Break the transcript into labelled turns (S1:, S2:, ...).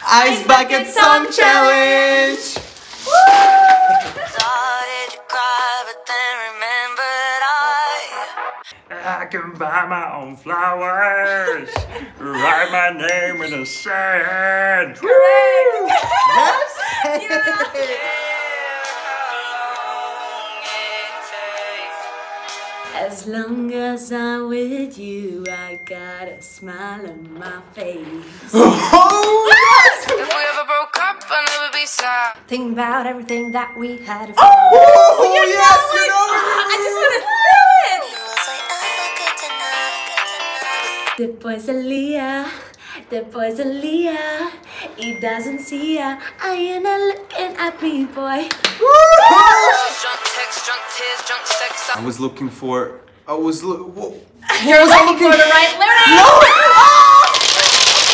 S1: Ice Bucket Song Challenge!
S2: Started to cry, but then remembered
S3: I can buy my own flowers, write my name in the sand.
S1: Correct! Yes!
S4: As long as I'm with you, I got a smile on my face.
S1: Oh, yes!
S2: If we ever broke up, I'll never be sad.
S4: Thinking about everything that we had.
S1: Oh, yes, you know
S4: I just want to feel it. The boy's a Leah. The boy's a Leah. He doesn't see ya. I ain't looking at me, boy.
S2: Drunk text, drunk tears, drunk sex.
S1: I was looking for...
S4: You're looking for the right lyrics.
S1: No!